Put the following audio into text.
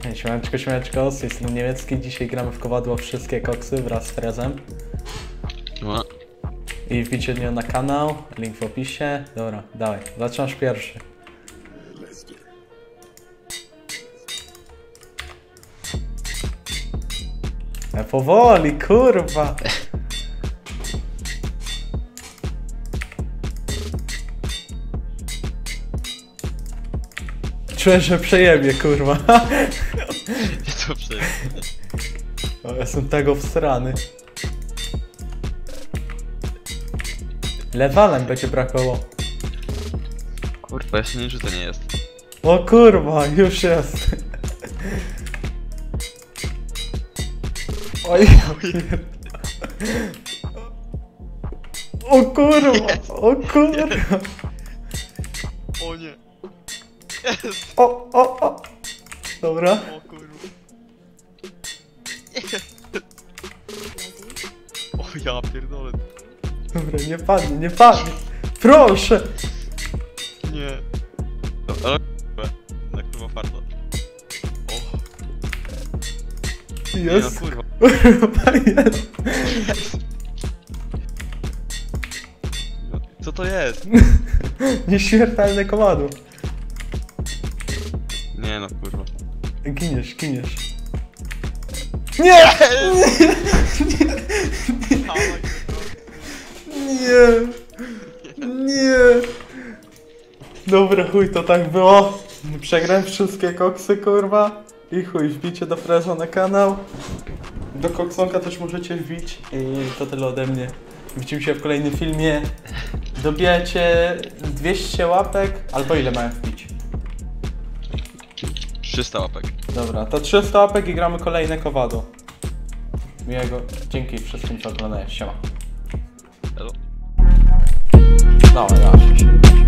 Siemaneczko, siemaneczko, z tej strony niemiecki. Dzisiaj gramy w kowadło wszystkie koksy wraz z Frezem. No. I wbijcie mnie na kanał, link w opisie. Dobra, dawaj, zaczynasz pierwszy. Powoli, kurwa! Czuję, że przejebie, kurwa. Nie to przejebie. O, jestem tego wsrany. Lewalem będzie brakowało. Kurwa, ja się nie, że to nie jest. O kurwa, już jest. Oj, o kurwa, o kurwa. O nie. O. Dobra. O kurwa. O ja pierdolę. Dobra, nie padnie, nie padnie. Proszę. Nie. No, ale kurwa. Na kurwa farta. O. Jest. Nie, no, kurwa. Kurwa, jest. Co to jest? Nieśmiertelne komadło. Nie no kurwa. Giniesz. Nie! Nie! Dobra, chuj, to tak było. Przegrałem wszystkie koksy, kurwa. I chuj, wbijcie do Freza na kanał. Do Koksonka też możecie wbić. I to tyle ode mnie. Widzimy się w kolejnym filmie. Dobijacie 200 łapek, albo ile mają wbić? 300 łapek. Dobra, to 300 łapek i gramy kolejne kowadło. Miłego, dzięki wszystkim, co oglądają. Siema. Elo. Dawaj.